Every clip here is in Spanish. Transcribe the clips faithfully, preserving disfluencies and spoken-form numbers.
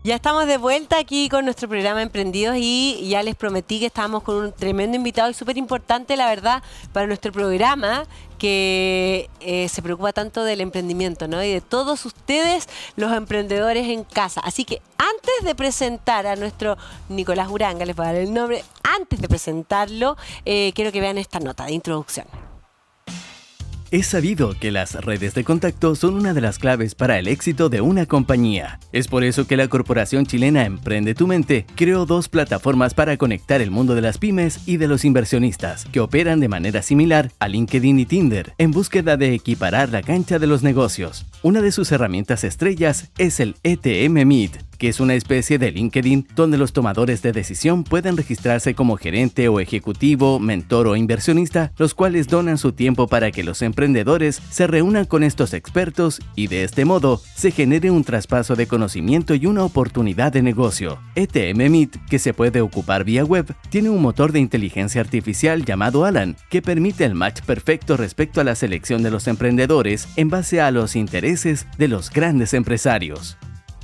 Ya estamos de vuelta aquí con nuestro programa Emprendidos y ya les prometí que estábamos con un tremendo invitado y súper importante, la verdad, para nuestro programa, que eh, se preocupa tanto del emprendimiento, ¿no? Y de todos ustedes, los emprendedores en casa. Así que antes de presentar a nuestro Nicolás Uranga, les voy a dar el nombre, antes de presentarlo, eh, quiero que vean esta nota de introducción. Es sabido que las redes de contacto son una de las claves para el éxito de una compañía. Es por eso que la corporación chilena Emprende tu Mente creó dos plataformas para conectar el mundo de las pymes y de los inversionistas, que operan de manera similar a LinkedIn y Tinder, en búsqueda de equiparar la cancha de los negocios. Una de sus herramientas estrellas es el E T M Meet, que es una especie de LinkedIn donde los tomadores de decisión pueden registrarse como gerente o ejecutivo, mentor o inversionista, los cuales donan su tiempo para que los emprendedores se reúnan con estos expertos y de este modo se genere un traspaso de conocimiento y una oportunidad de negocio. E T M Meet, que se puede ocupar vía web, tiene un motor de inteligencia artificial llamado Alan, que permite el match perfecto respecto a la selección de los emprendedores en base a los intereses de los grandes empresarios.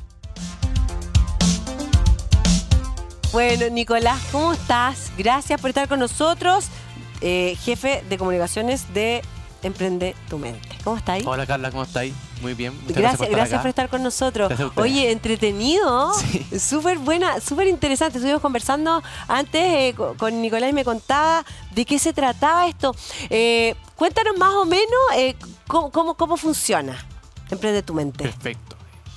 Bueno, Nicolás, ¿cómo estás? Gracias por estar con nosotros, eh, jefe de comunicaciones de Emprende tu Mente. ¿Cómo está ahí? Hola Carla, ¿cómo estáis? Muy bien, muchas gracias, gracias por estar gracias acá. por estar con nosotros. Gracias a Oye, entretenido, sí. súper buena, súper interesante. Estuvimos conversando antes eh, con, con Nicolás y me contaba de qué se trataba esto. Eh, cuéntanos más o menos eh, cómo, cómo, cómo funciona Emprende tu Mente. Perfecto.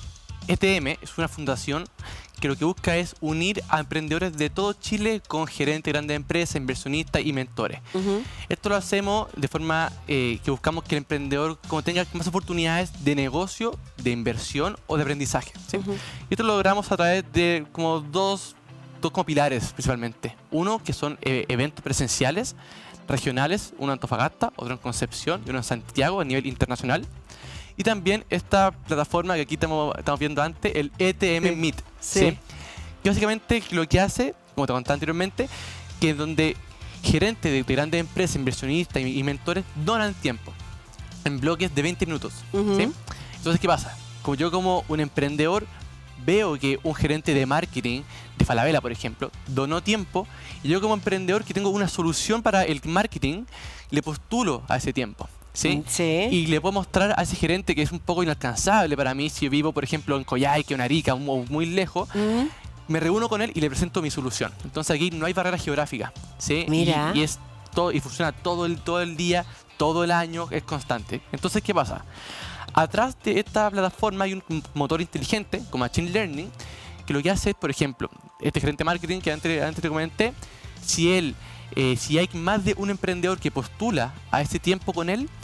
E T M es una fundación que lo que busca es unir a emprendedores de todo Chile con gerentes de grandes empresas, inversionistas y mentores. Uh-huh. Esto lo hacemos de forma eh, que buscamos que el emprendedor como tenga más oportunidades de negocio, de inversión o de aprendizaje, ¿sí? Uh-huh. Y esto lo logramos a través de como dos, dos como pilares principalmente. Uno, que son eh, eventos presenciales, regionales, uno en Antofagasta, otro en Concepción y uno en Santiago a nivel internacional. Y también esta plataforma que aquí estamos, estamos viendo antes, el E T M sí. Meet. Sí. ¿Sí? Que básicamente lo que hace, como te contaba anteriormente, que es donde gerentes de grandes empresas, inversionistas y, y mentores donan tiempo en bloques de veinte minutos. Uh-huh. ¿Sí? Entonces, ¿qué pasa? Como yo como un emprendedor veo que un gerente de marketing de Falabella, por ejemplo, donó tiempo, y yo como emprendedor que tengo una solución para el marketing, le postulo a ese tiempo. ¿Sí? Sí. Y le puedo mostrar a ese gerente que es un poco inalcanzable para mí si yo vivo, por ejemplo, en Coyhaique o en Arica, muy, muy lejos. Uh-huh. Me reúno con él y le presento mi solución. Entonces aquí no hay barrera geográfica, ¿sí? Mira. Y, y, es todo, y funciona todo el, todo el día, todo el año, es constante. Entonces, ¿qué pasa? Atrás de esta plataforma hay un motor inteligente, como Machine Learning, que lo que hace es, por ejemplo, este gerente de marketing que antes, antes te comenté, si él... Eh, si hay más de un emprendedor que postula a ese tiempo con él,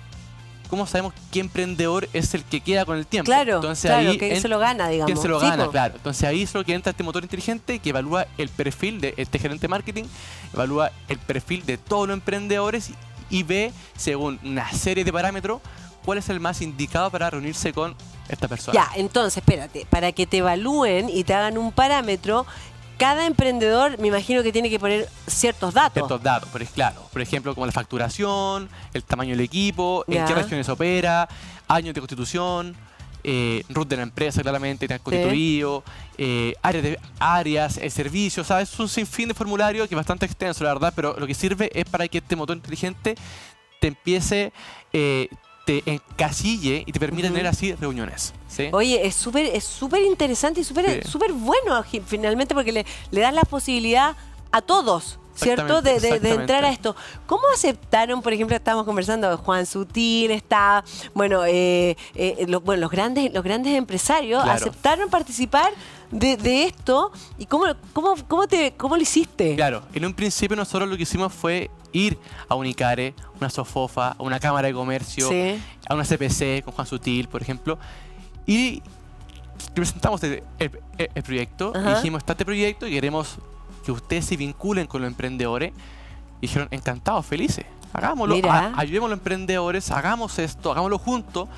¿cómo sabemos qué emprendedor es el que queda con el tiempo? Claro, Entonces, claro, ahí que se lo gana, digamos. ¿Quién se lo sí, gana? Po. Claro. Entonces ahí es lo que entra este motor inteligente que evalúa el perfil de este gerente de marketing, evalúa el perfil de todos los emprendedores y, y ve, según una serie de parámetros, cuál es el más indicado para reunirse con esta persona. Ya, entonces, espérate, para que te evalúen y te hagan un parámetro, cada emprendedor, me imagino que tiene que poner ciertos datos. Ciertos datos, pero es claro. Por ejemplo, como la facturación, el tamaño del equipo, ya. en qué regiones opera, años de constitución, eh, root de la empresa, claramente, te constituido, sí. eh, áreas, de, áreas el servicio, ¿sabes? Es un sinfín de formulario que es bastante extenso, la verdad, pero lo que sirve es para que este motor inteligente te empiece... Eh, te encasille y te permite uh-huh. tener así reuniones. ¿Sí? Oye, es súper es súper interesante y súper sí. súper bueno finalmente porque le, le das la posibilidad a todos, ¿cierto? De, de, de entrar a esto. ¿Cómo aceptaron, por ejemplo, estábamos conversando, Juan Sutil, está, bueno, eh, eh, lo, bueno los grandes los grandes empresarios claro. aceptaron participar de, de esto y cómo, cómo, cómo, te, cómo lo hiciste? Claro, en un principio nosotros lo que hicimos fue ir a un ICARE, una SOFOFA, a una Cámara de Comercio, sí. a una C P C con Juan Sutil, por ejemplo, y presentamos el, el, el proyecto, uh-huh. y dijimos, está este proyecto y queremos que ustedes se vinculen con los emprendedores. Y dijeron, encantados, felices, hagámoslo, a, ayudemos a los emprendedores, hagamos esto, hagámoslo juntos.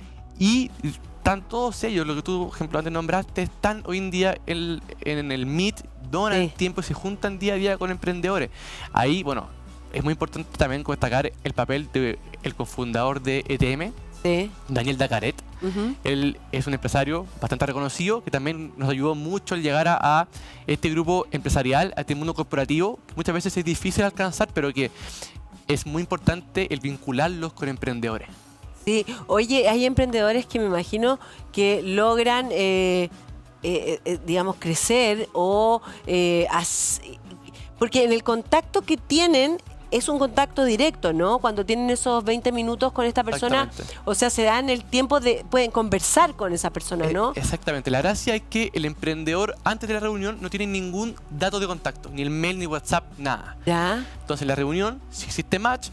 Y están todos ellos, lo que tú, por ejemplo, antes nombraste, están hoy en día en, en el Meet, donan sí. tiempo y se juntan día a día con emprendedores. Ahí, bueno, es muy importante también destacar el papel del cofundador de E T M, Sí. Daniel Dacaret. Uh-huh. Él es un empresario bastante reconocido que también nos ayudó mucho al llegar a, a este grupo empresarial, a este mundo corporativo. Muchas veces es difícil alcanzar, pero que es muy importante el vincularlos con emprendedores. Sí, oye, hay emprendedores que me imagino que logran, eh, eh, eh, digamos, crecer o... Eh, as... porque en el contacto que tienen es un contacto directo, ¿no? Cuando tienen esos veinte minutos con esta persona, o sea, se dan el tiempo de... pueden conversar con esa persona, ¿no? Eh, exactamente. La gracia es que el emprendedor antes de la reunión no tiene ningún dato de contacto, ni el mail, ni WhatsApp, nada. ¿Ya? Entonces, en la reunión, si existe match,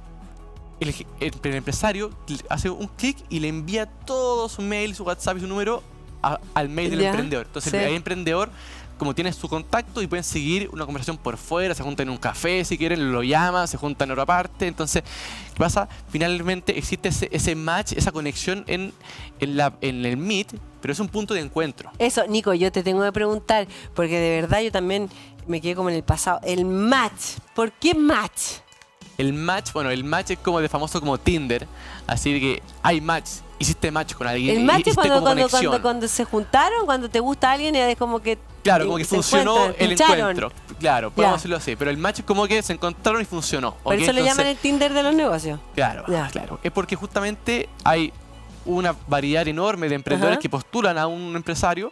el, el, el empresario hace un clic y le envía todo su mail, su WhatsApp y su número a, al mail del ¿Ya? emprendedor. Entonces, sí. el, el emprendedor, como tiene su contacto y pueden seguir una conversación por fuera, se juntan en un café si quieren, lo llama, se juntan en otra parte. Entonces, ¿qué pasa? Finalmente existe ese, ese match, esa conexión en, en, la, en el Meet, pero es un punto de encuentro. Eso, Nico, yo te tengo que preguntar, porque de verdad yo también me quedé como en el pasado. El match, ¿por qué match? El match, bueno, el match es como de famoso como Tinder, así que hay match. Hiciste match con alguien. El match es cuando, cuando, cuando, cuando, cuando se juntaron, cuando te gusta alguien y es como que... Claro, como que funcionó el pincharon. encuentro. Claro, podemos decirlo así. Pero el match es como que se encontraron y funcionó. Por ¿okay? eso le Entonces, llaman el Tinder de los negocios. Claro, ya. claro. Es porque justamente hay una variedad enorme de emprendedores Ajá. que postulan a un empresario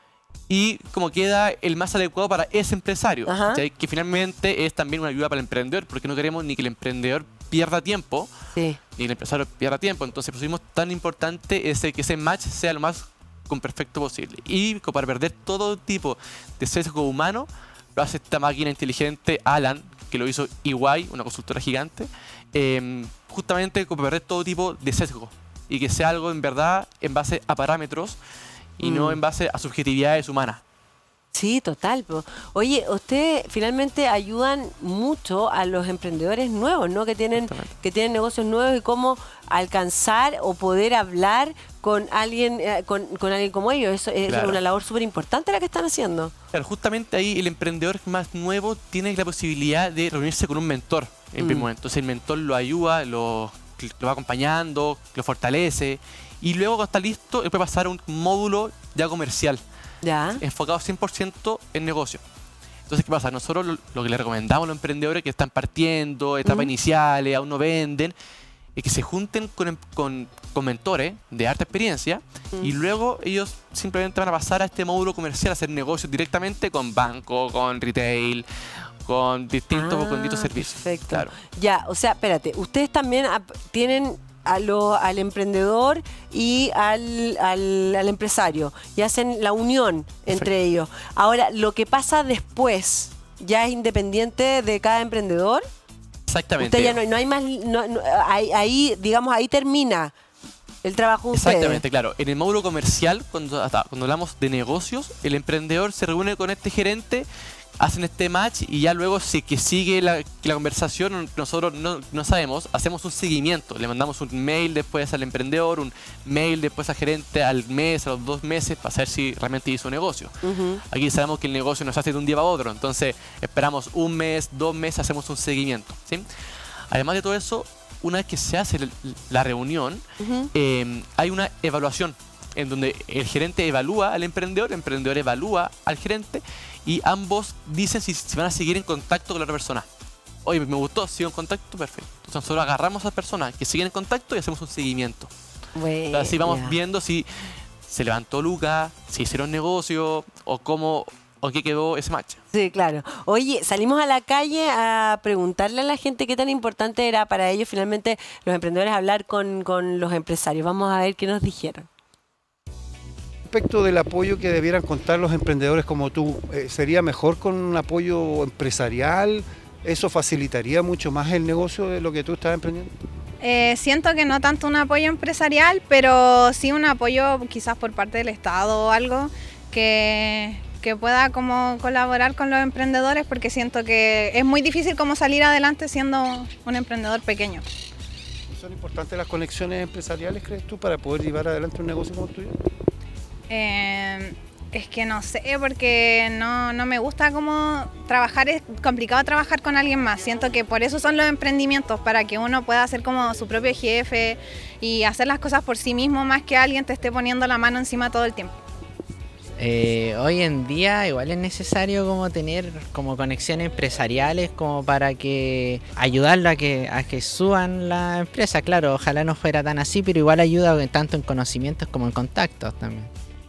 y como queda el más adecuado para ese empresario. Que finalmente es también una ayuda para el emprendedor, porque no queremos ni que el emprendedor pierda tiempo, sí. ni el empresario pierda tiempo. Entonces pusimos tan importante ese, que ese match sea lo más con perfecto posible. Y para perder todo tipo de sesgo humano, lo hace esta máquina inteligente Alan, que lo hizo E Y, una consultora gigante, eh, justamente para perder todo tipo de sesgo. Y que sea algo en verdad en base a parámetros y mm. no en base a subjetividades humanas. Sí, total. Oye, ustedes finalmente ayudan mucho a los emprendedores nuevos, ¿no? Que tienen, que tienen negocios nuevos y cómo alcanzar o poder hablar con alguien, eh, con, con alguien como ellos. Eso es claro. una labor súper importante la que están haciendo. Claro, justamente ahí el emprendedor más nuevo tiene la posibilidad de reunirse con un mentor en mm. primer momento. Entonces el mentor lo ayuda, lo, lo va acompañando, lo fortalece y luego cuando está listo, él puede pasar a un módulo ya comercial. ¿Ya? Enfocado cien por ciento en negocio. Entonces, ¿qué pasa? Nosotros lo, lo que le recomendamos a los emprendedores que están partiendo, etapas uh-huh. iniciales, aún no venden, es que se junten con, con, con mentores de alta experiencia uh-huh. y luego ellos simplemente van a pasar a este módulo comercial a hacer negocios directamente con banco, con retail, con distintos, ah, con distintos servicios. Perfecto. Claro. Ya, o sea, espérate, ustedes también tienen... A lo, al emprendedor y al, al, al empresario y hacen la unión Perfecto. Entre ellos. Ahora, lo que pasa después ya es independiente de cada emprendedor. Exactamente. Usted ya no, no hay más, no, no, ahí, ahí, digamos, ahí termina el trabajo de ustedes. Exactamente, claro. En el módulo comercial, cuando, hasta, cuando hablamos de negocios, el emprendedor se reúne con este gerente, hacen este match y ya luego si que sigue la, la conversación, nosotros no, no sabemos, hacemos un seguimiento, le mandamos un mail después al emprendedor, un mail después al gerente al mes, a los dos meses, para saber si realmente hizo negocio. Uh-huh. Aquí sabemos que el negocio no se hace de un día para otro, entonces esperamos un mes, dos meses, hacemos un seguimiento, ¿sí? Además de todo eso, una vez que se hace la reunión, uh-huh. eh, hay una evaluación en donde el gerente evalúa al emprendedor, el emprendedor evalúa al gerente y ambos dicen si, si van a seguir en contacto con la otra persona. Oye, me gustó, sigo en contacto, perfecto. Entonces nosotros agarramos a las personas que siguen en contacto y hacemos un seguimiento. Bueno, Entonces, así vamos yeah. viendo si se levantó Luca, si hicieron negocio o cómo o qué quedó ese match. Sí, claro. Oye, salimos a la calle a preguntarle a la gente qué tan importante era para ellos finalmente los emprendedores hablar con, con los empresarios. Vamos a ver qué nos dijeron. Respecto del apoyo que debieran contar los emprendedores como tú, eh, ¿sería mejor con un apoyo empresarial? ¿Eso facilitaría mucho más el negocio de lo que tú estás emprendiendo? Eh, siento que no tanto un apoyo empresarial, pero sí un apoyo quizás por parte del Estado o algo que, que pueda como colaborar con los emprendedores, porque siento que es muy difícil como salir adelante siendo un emprendedor pequeño. ¿Son importantes las conexiones empresariales, crees tú, para poder llevar adelante un negocio como el tuyo? Eh, Es que no sé, porque no, no me gusta como trabajar, es complicado trabajar con alguien más. Siento que por eso son los emprendimientos, para que uno pueda ser como su propio jefe y hacer las cosas por sí mismo más que alguien te esté poniendo la mano encima todo el tiempo. Eh, hoy en día igual es necesario como tener como conexiones empresariales como para que ayudarla a que, a que suban la empresa. Claro, ojalá no fuera tan así, pero igual ayuda tanto en conocimientos como en contactos también.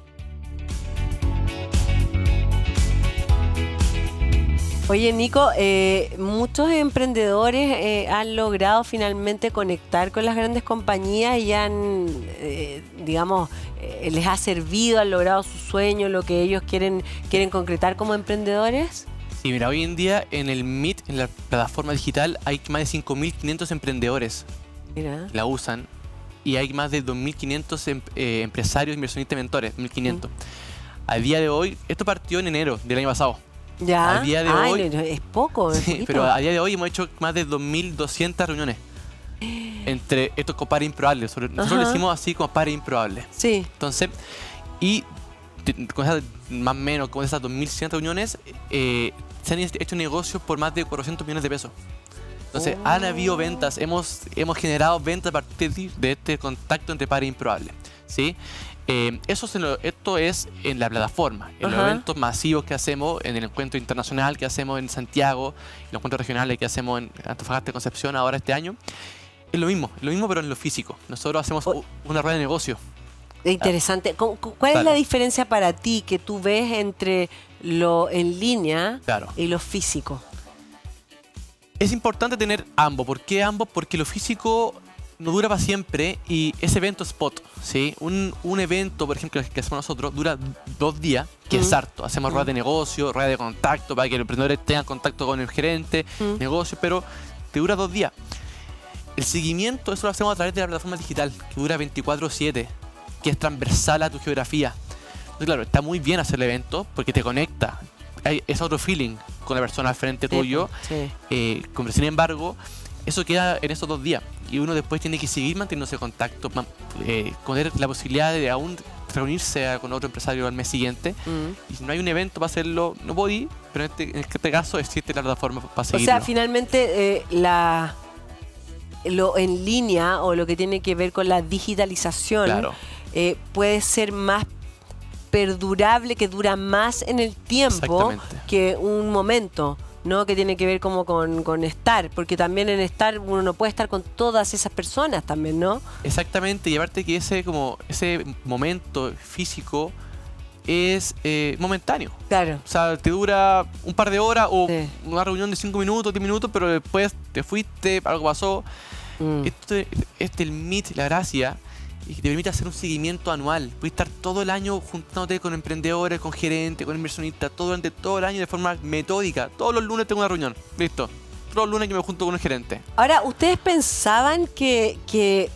Oye, Nico, eh, muchos emprendedores eh, han logrado finalmente conectar con las grandes compañías y han, eh, digamos, eh, les ha servido, han logrado su sueño, lo que ellos quieren, quieren concretar como emprendedores. Sí, mira, hoy en día en el Meet, en la plataforma digital, hay más de cinco mil quinientos emprendedores Mira. que la usan y hay más de dos mil quinientos em, eh, empresarios, inversionistas y mentores, dos mil quinientos. Mm. A día de hoy, esto partió en enero del año pasado. Ya, a día de Ay, hoy, es poco, es sí, poquito. pero a día de hoy hemos hecho más de dos mil doscientas reuniones entre estos compares improbables. Sobre, nosotros lo decimos así como pares improbables. Sí. Entonces, y con esas, más o menos con esas dos mil cien reuniones, eh, se han hecho negocios por más de cuatrocientos millones de pesos. Entonces, oh. han habido ventas, hemos, hemos generado ventas a partir de este contacto entre pares improbables, ¿sí? Eh, eso se lo, esto es en la plataforma, en Ajá. los eventos masivos que hacemos, en el encuentro internacional que hacemos en Santiago, en los encuentros regionales que hacemos en Antofagasta y Concepción ahora este año. Es lo mismo, lo mismo pero en lo físico. Nosotros hacemos oh. una rueda de negocio. Interesante. ¿Cuál Dale. es la diferencia para ti que tú ves entre lo en línea claro. y lo físico? Es importante tener ambos. ¿Por qué ambos? Porque lo físico no dura para siempre y ese evento spot, ¿sí? Un, un evento, por ejemplo, que hacemos nosotros, dura dos días, que uh-huh. es harto. Hacemos uh-huh. ruedas de negocio, ruedas de contacto, para que los emprendedores tengan contacto con el gerente, uh-huh. negocio, pero te dura dos días. El seguimiento, eso lo hacemos a través de la plataforma digital, que dura veinticuatro siete, que es transversal a tu geografía. Entonces, claro, está muy bien hacer el evento, porque te conecta. Hay, es otro feeling con la persona al frente sí, tuyo. Sí. Eh, como, sin embargo, eso queda en esos dos días y uno después tiene que seguir manteniéndose contacto, eh, tener la posibilidad de aún reunirse con otro empresario al mes siguiente. Mm. Y si no hay un evento para hacerlo, no podí, pero en este, en este caso existe la plataforma para seguirlo. O sea, finalmente eh, la, lo en línea o lo que tiene que ver con la digitalización claro. eh, puede ser más perdurable, que dura más en el tiempo que un momento. ¿No? Que tiene que ver como con, con estar, porque también en estar uno no puede estar con todas esas personas también, ¿no? Exactamente, y aparte que ese, como, ese momento físico es eh, momentáneo. Claro. O sea, te dura un par de horas o sí. una reunión de cinco minutos, diez minutos, pero después te fuiste, algo pasó. Mm. Este, este el Meet, la gracia, y que te permite hacer un seguimiento anual. Puedes estar todo el año juntándote con emprendedores, con gerentes, con inversionistas, todo durante todo el año de forma metódica. Todos los lunes tengo una reunión. Listo. Todos los lunes yo me junto con un gerente. Ahora, ¿ustedes pensaban que, que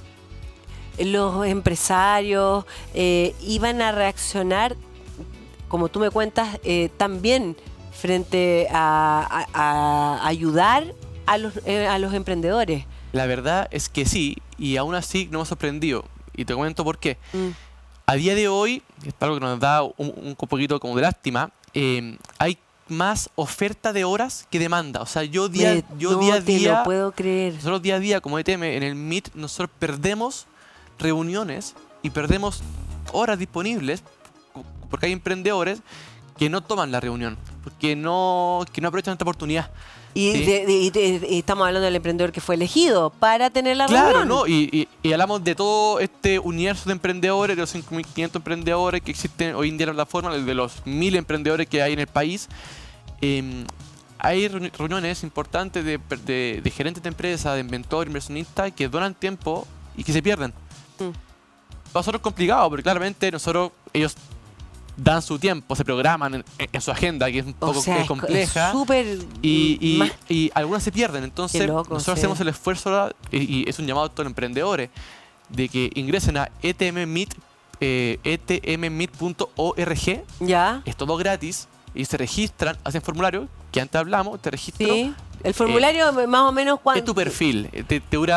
los empresarios eh, iban a reaccionar, como tú me cuentas, eh, también frente a, a, a ayudar a los, eh, a los emprendedores? La verdad es que sí, y aún así nos hemos sorprendido. Y te comento por qué. Mm. A día de hoy, es algo que nos da un, un poquito como de lástima, eh, hay más oferta de horas que demanda. O sea, yo día, Me, yo no día a te día... lo puedo creer. Nosotros día a día, como E T M, en el Meet, nosotros perdemos reuniones y perdemos horas disponibles porque hay emprendedores que no toman la reunión, porque no, que no aprovechan esta oportunidad. Y, ¿sí? de, de, de, de, estamos hablando del emprendedor que fue elegido para tener la claro, reunión. Claro, ¿no? Y, y, y hablamos de todo este universo de emprendedores, de los cinco mil quinientos emprendedores que existen hoy en día en la plataforma, de los mil emprendedores que hay en el país. Eh, hay reuniones importantes de, de, de gerentes de empresas, de inventores, inversionistas que donan tiempo y que se pierden. Mm. Para nosotros es complicado, porque claramente nosotros, ellos dan su tiempo, se programan en, en su agenda, que es un poco o sea, es compleja. Es súper y, y, y algunas se pierden. Entonces, loco, nosotros sí. hacemos el esfuerzo, y, y es un llamado a todos los emprendedores, de que ingresen a E T M Meet, eh, E T M meet punto org. Ya. Es todo gratis y se registran, hacen formulario, que antes hablamos, te registro. Sí. El formulario, eh, más o menos, ¿cuánto? Es tu perfil. Te, te dura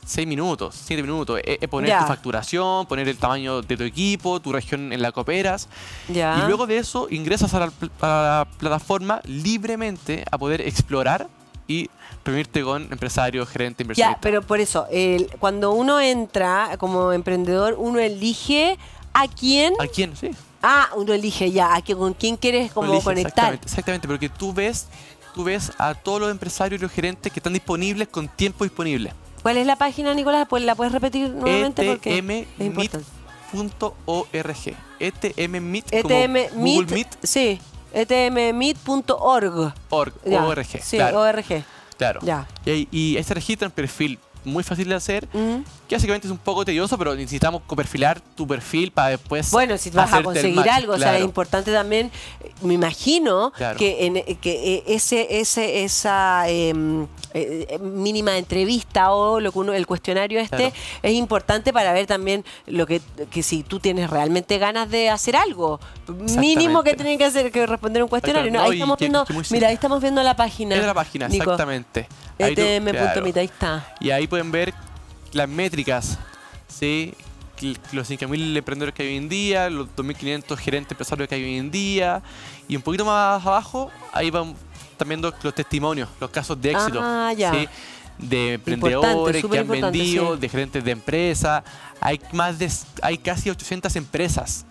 seis minutos, siete minutos. Es, es poner Ya. tu facturación, poner el tamaño de tu equipo, tu región en la que operas. Ya. Y luego de eso ingresas a la, pl- a la plataforma libremente a poder explorar y reunirte con empresarios, gerentes, Ya, inversionistas. pero por eso, el- cuando uno entra como emprendedor, uno elige a quién. ¿A quién? Sí. Ah, uno elige ya, a que, con quién quieres como Elige, conectar. Exactamente, exactamente, porque tú ves, tú ves a todos los empresarios y los gerentes que están disponibles con tiempo disponible. ¿Cuál es la página, Nicolás? Pues la puedes repetir nuevamente porque es importante. punto org. E T M Meet E T M como Google Meet, Meet. sí, e t m meet punto org. Org, Ya, org, Sí, claro. O R G. Claro. Ya. Y, y ahí se registra un perfil muy fácil de hacer, Mm. que básicamente es un poco tedioso, pero necesitamos perfilar tu perfil para después Bueno, si vas a hacerte el conseguir match, algo, o sea, es claro. importante también, eh, me imagino Claro. que, en, eh, que eh, ese, ese, esa em, eh, eh, mínima entrevista o lo que uno, el cuestionario este Claro. es importante para ver también lo que, que si tú tienes realmente ganas de hacer algo, mínimo que tienen que hacer que responder un cuestionario. No, No, ahí y estamos que- viendo, que muy simple. mira, ahí estamos viendo la página. Es la página, Nico. exactamente. Ahí tú- E T M punto claro. meet, ahí está. Y ahí pueden ver las métricas, ¿sí? Cl- Los cinco mil emprendedores que hay hoy en día, los dos mil quinientos gerentes empresarios que hay hoy en día. Y un poquito más abajo, ahí van también los, los testimonios, los casos de éxito. Ah, ya. ¿sí? De Importante, emprendedores que súper han importante, vendido, sí. de gerentes de empresa. Hay, más de, hay casi ochocientas empresas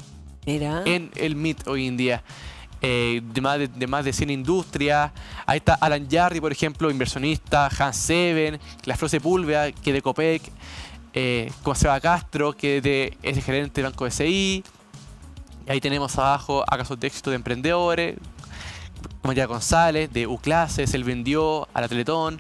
Mira. en el Meet hoy en día. Eh, de, más de, de más de cien industrias. Ahí está Alan Jarry, por ejemplo, inversionista, Hans Seven, la Flor Sepúlveda, que es de Copec, eh, con Seba Castro, que es, de, es el gerente del Banco B C I. Y ahí tenemos abajo a casos de éxito de emprendedores, María González, de U-Clases, él vendió a la Teletón.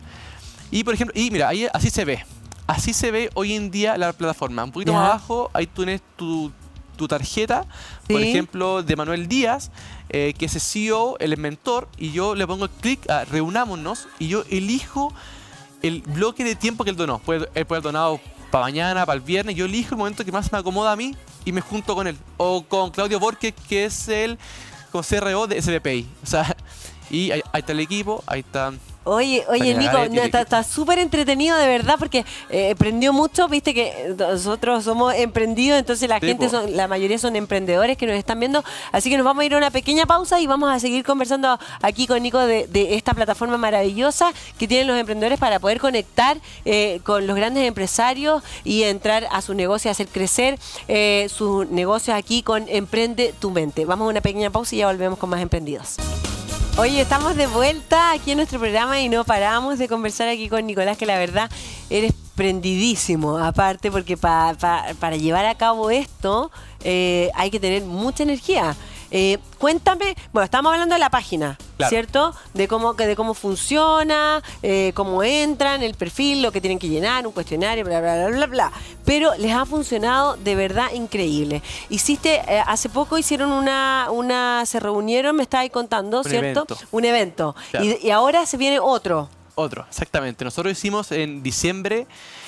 Y por ejemplo, y mira, ahí así se ve. Así se ve hoy en día la plataforma. Un poquito Ya. más abajo, ahí tú tienes tu, tu tarjeta, por Sí. ejemplo, de Manuel Díaz, eh, que es el C E O, él es mentor, y yo le pongo clic a reunámonos y yo elijo el bloque de tiempo que él donó. Puede, él puede haber donado para mañana, para el viernes, yo elijo el momento que más me acomoda a mí y me junto con él. O con Claudio Borges, que es el con C R O de S B P I. O sea, y ahí, ahí está el equipo, ahí está. Oye, oye, Daniela Nico, Garetti, no, el está equipo. está súper entretenido de verdad porque eh, prendió mucho, viste que nosotros somos emprendidos, entonces la Sí, gente, po. son, la mayoría son emprendedores que nos están viendo, así que nos vamos a ir a una pequeña pausa y vamos a seguir conversando aquí con Nico de, de esta plataforma maravillosa que tienen los emprendedores para poder conectar eh, con los grandes empresarios y entrar a su negocio, hacer crecer eh, sus negocios aquí con Emprende tu Mente. Vamos a una pequeña pausa y ya volvemos con más emprendidos. Oye, estamos de vuelta aquí en nuestro programa y no paramos de conversar aquí con Nicolás, que la verdad eres prendidísimo, aparte porque pa- pa- para llevar a cabo esto eh, hay que tener mucha energía. Eh, cuéntame, bueno, estamos hablando de la página, Claro. ¿cierto? De cómo, que de cómo funciona, eh, cómo entran, el perfil, lo que tienen que llenar, un cuestionario, bla, bla, bla, bla, bla. Pero les ha funcionado de verdad increíble. Hiciste, eh, hace poco hicieron una, una, se reunieron, me estabas contando, Un ¿cierto? evento. Un evento. Claro. Y, y ahora se viene otro. Otro, exactamente. Nosotros hicimos en diciembre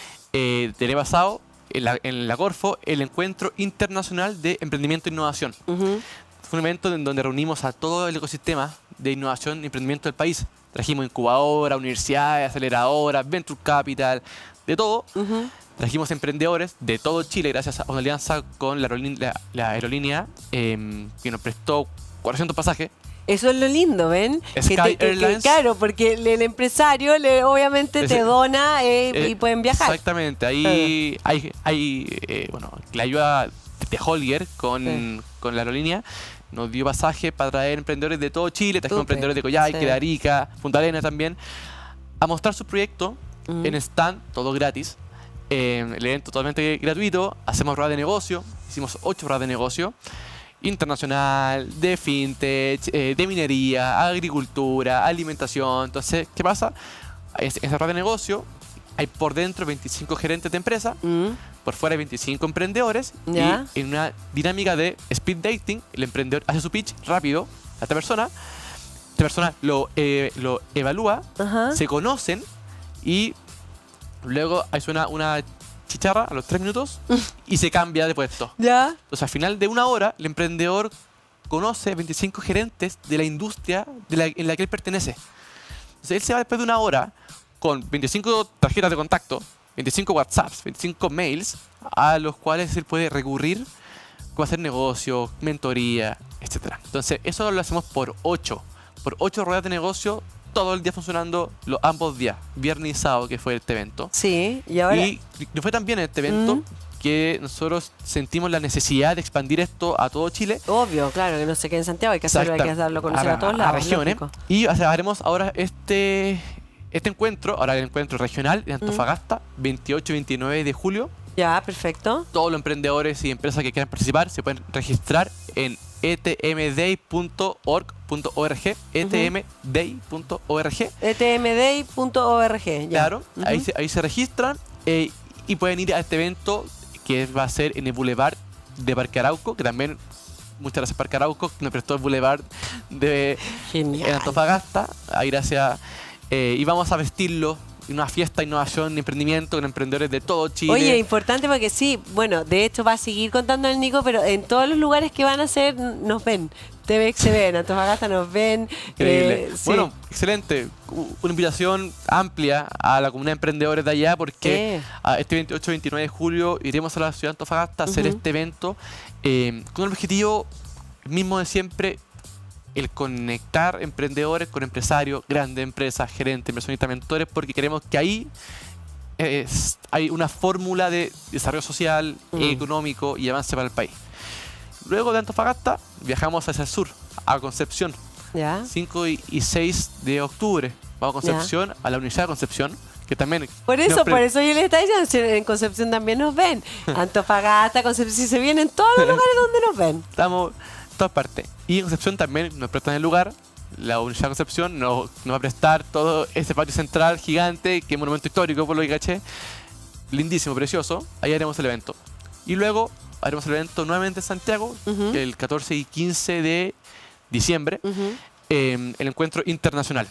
eh, del año pasado, en la, en la Corfo, el Encuentro Internacional de Emprendimiento e Innovación. Ujú. Fue un evento en donde reunimos a todo el ecosistema de innovación y emprendimiento del país. Trajimos incubadoras, universidades, aceleradoras, venture capital, de todo. Ujú. Trajimos emprendedores de todo Chile gracias a una alianza con la aerolínea, la, la aerolínea eh, que nos prestó cuatrocientos pasajes. Eso es lo lindo, ¿ven? Sky que te- que- que- Airlines. claro, porque el, el empresario le, obviamente Ese- te dona eh, Eh, y pueden viajar. Exactamente, ahí hay, hay eh, bueno, la ayuda de Holger con, Sí. con la aerolínea. Nos dio pasaje para traer emprendedores de todo Chile, trajimos Súper, emprendedores de Coyhaique, sí. de Arica, Punta Arenas también, a mostrar su proyecto Mm. en stand, todo gratis. Eh, el evento totalmente gratuito, hacemos ruedas de negocio, hicimos ocho ruedas de negocio, internacional, de fintech, eh, de minería, agricultura, alimentación. Entonces, ¿qué pasa? En esa rueda de negocio hay por dentro veinticinco gerentes de empresa, Mm. por fuera hay veinticinco emprendedores, Ya. y en una dinámica de speed dating, el emprendedor hace su pitch rápido a esta persona, esta persona lo, eh, lo evalúa, Ajá. se conocen y luego ahí suena una chicharra a los tres minutos y se cambia de puesto. Ya. Entonces, al final de una hora, el emprendedor conoce veinticinco gerentes de la industria de la- en la que él pertenece. Entonces, él se va después de una hora con veinticinco tarjetas de contacto veinticinco WhatsApps, veinticinco mails a los cuales él puede recurrir cómo hacer negocio, mentoría, etcétera. Entonces, eso lo hacemos por ocho. Por ocho ruedas de negocio, todo el día funcionando, los ambos días, viernes y sábado, que fue este evento. Sí, y ahora... Y nos fue tan bien este evento Mm. que nosotros sentimos la necesidad de expandir esto a todo Chile. Obvio, claro, que no se quede en Santiago, hay que hacerlo, hay que Exacta- darlo a conocer a, todos a lados. regiones. lógico. Y o sea, haremos ahora este, este encuentro, ahora el encuentro regional en Antofagasta, veintiocho y veintinueve de julio. Ya, perfecto. Todos los emprendedores y empresas que quieran participar se pueden registrar en e t m day punto org punto org, e t m day punto org. e t m day punto org. Ya. Claro, Ujú. ahí, se, ahí se registran eh, y pueden ir a este evento que va a ser en el Boulevard de Parque Arauco, que también, muchas gracias Parque Arauco, que nos prestó el Boulevard de Genial. en Antofagasta. Ahí gracias. Eh, y vamos a vestirlo en una fiesta de innovación y emprendimiento con emprendedores de todo Chile. Oye, importante porque sí, bueno, de hecho va a seguir contando el Nico, pero en todos los lugares que van a hacer nos ven. T V X se ven, Antofagasta nos ven. Increíble. eh, sí. Bueno, excelente. U- Una invitación amplia a la comunidad de emprendedores de allá porque Sí. a este veintiocho y veintinueve de julio iremos a la ciudad de Antofagasta a hacer Ujú. este evento eh, con el objetivo mismo de siempre, el conectar emprendedores con empresarios, grandes empresas, gerentes, inversionistas, mentores, porque queremos que ahí es- hay una fórmula de desarrollo social, Mm. económico y avance para el país. Luego de Antofagasta viajamos hacia el sur, a Concepción, ¿Ya? cinco y seis de octubre. Vamos a Concepción, a la Universidad de Concepción, que también... Por eso, nos pre- por eso yo les estaba diciendo, si en Concepción también nos ven. Antofagasta, Concepción, si se vienen todos los lugares donde nos ven. Estamos en todas partes. Y en Concepción también nos prestan el lugar. La Universidad de Concepción nos, nos va a prestar todo ese patio central gigante, que es monumento histórico, por lo que caché. Lindísimo, precioso. Ahí haremos el evento. Y luego haremos el evento nuevamente en Santiago, Ujú. el catorce y quince de diciembre, Ujú. eh, el encuentro internacional.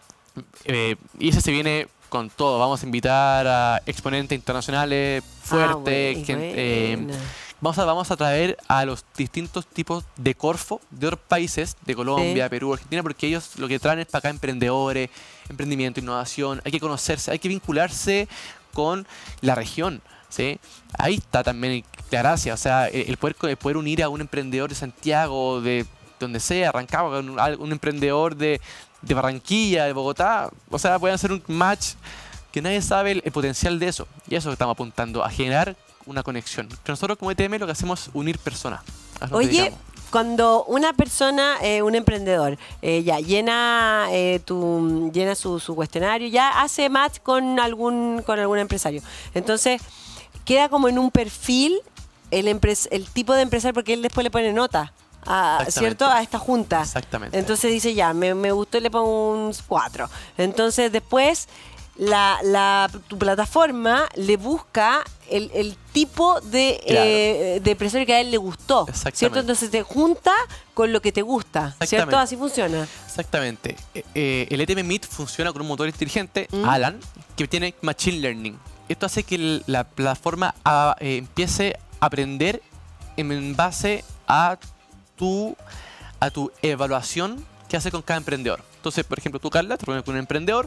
Eh, y ese se viene con todo. Vamos a invitar a exponentes internacionales fuertes. Ah, gente, bueno, eh, buena. Vamos a, vamos a traer a los distintos tipos de Corfo de otros países, de Colombia, Sí. Perú, Argentina, porque ellos lo que traen es para acá emprendedores, emprendimiento, innovación. Hay que conocerse, hay que vincularse con la región. ¿Sí? Ahí está también la gracia, o sea, el el poder, el poder unir a un emprendedor de Santiago, de donde sea, Rancagua, con un, un emprendedor de, de Barranquilla, de Bogotá, o sea, pueden hacer un match que nadie sabe el, el potencial de eso. Y eso es lo que estamos apuntando, a generar una conexión. Que nosotros como E T M lo que hacemos es unir personas. A eso nos Oye, dedicamos. cuando una persona, eh, un emprendedor, eh, ya llena eh, tu, llena su, su cuestionario, ya hace match con algún, con algún empresario. Entonces, queda como en un perfil el, empres- el tipo de empresario, porque él después le pone nota, a, Exactamente. ¿cierto? A esta junta. Exactamente. Entonces dice, ya, me, me gustó y le pongo un cuatro. Entonces después la, la- tu plataforma le busca el, el tipo de, Claro. eh, de empresario que a él le gustó, Exactamente. ¿cierto? Entonces te junta con lo que te gusta, ¿cierto? Exactamente. Así funciona. Exactamente. Eh, eh, el E T M Meet funciona con un motor inteligente, Mm. Alan, que tiene Machine Learning. Esto hace que el- la plataforma ah, eh, empiece a aprender en, en base a tu, a tu evaluación que hace con cada emprendedor. Entonces, por ejemplo, tú, Carla, te reúnes con un emprendedor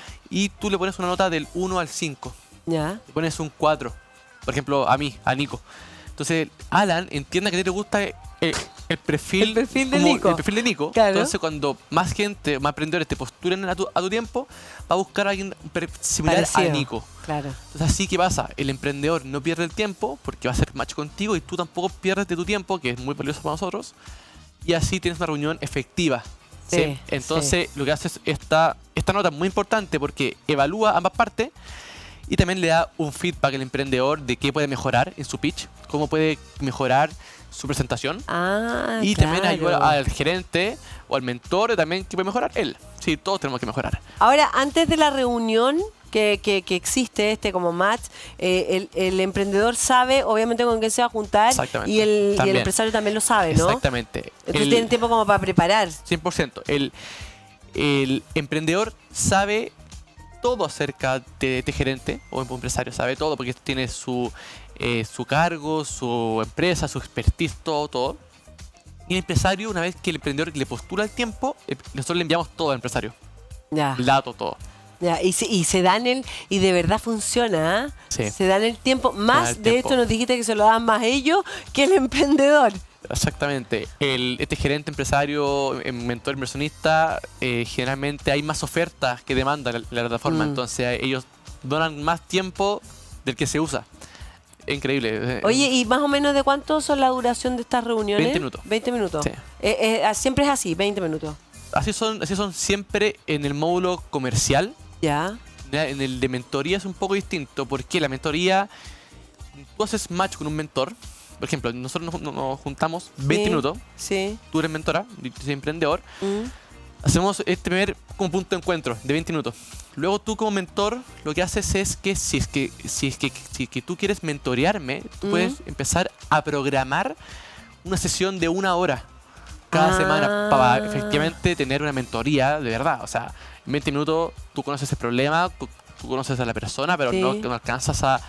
y tú le pones una nota del uno al cinco. Ya. Le pones un cuatro. Por ejemplo, a mí, a Nico. Entonces, Alan entiende que a ti te gusta el, el perfil, El perfil de como Nico. el perfil de Nico. Claro. Entonces, cuando más gente, más emprendedores te postulen a tu, a tu tiempo, va a buscar a alguien per- similar Parecido. a Nico. Claro. Entonces, así que pasa, el emprendedor no pierde el tiempo porque va a hacer match contigo y tú tampoco pierdes de tu tiempo, que es muy valioso para nosotros. Y así tienes una reunión efectiva. ¿sí? Sí, Entonces, lo que hace es esta, esta nota muy importante porque evalúa ambas partes y también le da un feedback al emprendedor de qué puede mejorar en su pitch, cómo puede mejorar su presentación. Ah, Y también claro. ayuda al gerente o al mentor también que puede mejorar él. Sí, todos tenemos que mejorar. Ahora, antes de la reunión que, que- que existe este como match, eh, el, el emprendedor sabe obviamente con quién se va a juntar Exactamente. y el, y el También. empresario también lo sabe, ¿no? Exactamente. Entonces El- tienen tiempo como para preparar. cien por ciento. El, el emprendedor sabe todo acerca de este gerente o empresario, sabe todo porque tiene su, eh, su cargo, su empresa, su expertise, todo, todo. Y el empresario, una vez que el emprendedor le postula el tiempo, eh, nosotros le enviamos todo al empresario, Ya. el dato, todo. Ya, y, se, y se dan el, y de verdad funciona, ¿ah? Sí. Se dan el tiempo, más el de tiempo. hecho nos dijiste que se lo dan más ellos que el emprendedor. Exactamente. El, este gerente empresario, eh, mentor inversionista, eh, generalmente hay más ofertas que demanda la, la plataforma. Mm. Entonces ellos donan más tiempo del que se usa. Es increíble. Eh, Oye, ¿y más o menos de cuánto son la duración de estas reuniones? veinte minutos. veinte minutos. Sí. Eh, eh, siempre es así, veinte minutos. Así son, así son siempre en el módulo comercial. Ya. Ya, en el de mentoría es un poco distinto, porque la mentoría, tú haces match con un mentor. Por ejemplo, nosotros nos, nos juntamos veinte Sí, minutos, Sí. tú eres mentora, yo soy emprendedor, Mm. hacemos este primer como punto de encuentro de veinte minutos. Luego tú como mentor lo que haces es que si es que, si es que, si es que tú quieres mentorearme, tú Mm. puedes empezar a programar una sesión de una hora cada Ah. semana para efectivamente tener una mentoría de verdad. O sea, en veinte minutos tú conoces el problema, tú, tú conoces a la persona, pero Sí. no, no alcanzas a,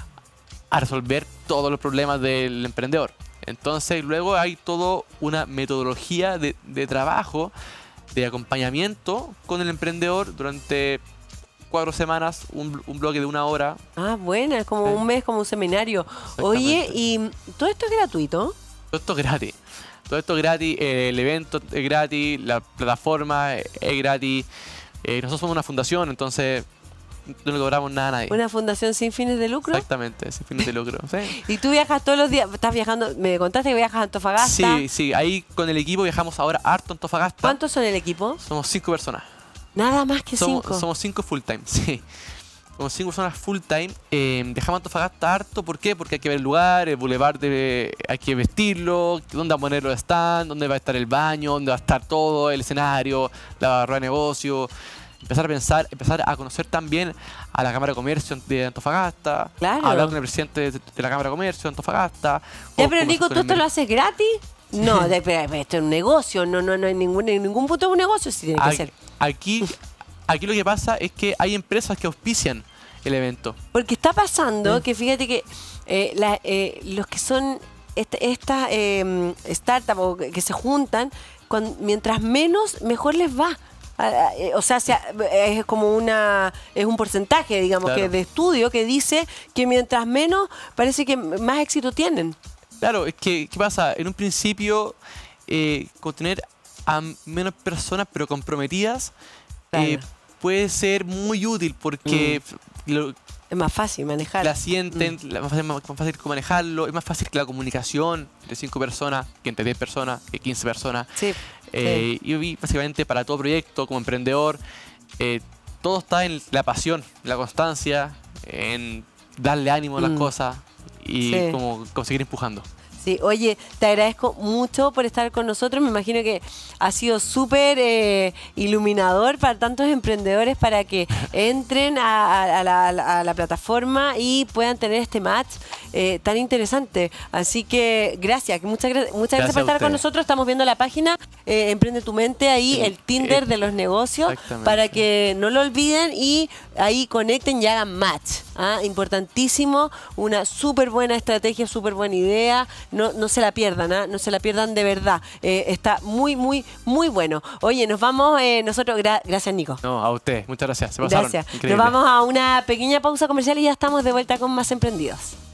a resolver todos los problemas del emprendedor. Entonces luego hay toda una metodología de, de trabajo, de acompañamiento con el emprendedor durante cuatro semanas, un, un bloque de una hora. Ah, buena, es como Sí. un mes, como un seminario. Oye, ¿y todo esto es gratuito? Todo esto es gratis. Todo esto es gratis, eh, el evento es gratis, la plataforma es gratis. Eh, nosotros somos una fundación, entonces no le cobramos nada a nadie. ¿Una fundación sin fines de lucro? Exactamente, sin fines de lucro. Sí. ¿Y tú viajas todos los días? ¿Estás viajando? Me contaste que viajas a Antofagasta. Sí, sí, ahí con el equipo viajamos ahora harto a Antofagasta. ¿Cuántos son el equipo? Somos cinco personas. Nada más que Somos, cinco. somos cinco full time, sí. Somos cinco personas full time. Eh, dejamos Antofagasta harto, ¿por qué? Porque hay que ver el lugar, el boulevard, de, hay que vestirlo, dónde va a poner los stands, dónde va a estar el baño, dónde va a estar todo, el escenario, la barra de negocio. Empezar a pensar, empezar a conocer también a la Cámara de Comercio de Antofagasta. Claro. Hablar con el presidente de, de la Cámara de Comercio de Antofagasta. Ya, o pero conversar Nico, con ¿tú el esto lo mer- haces gratis? No, de, pero esto es un negocio, no, no, no hay ningún, en ningún punto es un negocio, sí tiene que Aquí- ser. Aquí, aquí lo que pasa es que hay empresas que auspician el evento. Porque está pasando que fíjate que eh, la- eh, los que son esta- estas eh, startups o que que se juntan, cuan- mientras menos, mejor les va. Ah, ah, eh, O sea, sea, es como una es un porcentaje, digamos, Claro. que de estudio que dice que mientras menos parece que más éxito tienen. Claro, es que, ¿qué pasa? En un principio, eh, con tener a menos personas pero comprometidas, eh, Claro. puede ser muy útil porque lo- Es más fácil manejar. la sienten, la- más, fácil, más fácil manejarlo, es más fácil que la comunicación entre cinco personas, que entre diez personas, que quince personas. Sí. Eh, Y vi básicamente para todo proyecto, como emprendedor, eh, todo está en la pasión, la constancia, en darle ánimo a las Mm. cosas y Sí. como, como seguir empujando. Sí, oye, te agradezco mucho por estar con nosotros. Me imagino que ha sido súper eh, iluminador para tantos emprendedores para que entren a, a- a la, a la- a la plataforma y puedan tener este match eh, tan interesante. Así que gracias, muchas, gra- muchas gracias, Gracias por a estar con ustedes. nosotros. Estamos viendo la página eh, Emprende tu Mente, ahí Sí, el Tinder eh, de los negocios, exactamente. para que no lo olviden y ahí conecten y hagan match. ¿Ah? Importantísimo, una súper buena estrategia, súper buena idea. No, no se la pierdan, ¿ah? No se la pierdan de verdad. Eh, está muy, muy, muy bueno. Oye, nos vamos eh, nosotros. gra- gracias, Nico. No, a ustedes, muchas gracias. Se pasaron. Gracias. Increíble. Nos vamos a una pequeña pausa comercial y ya estamos de vuelta con más emprendidos.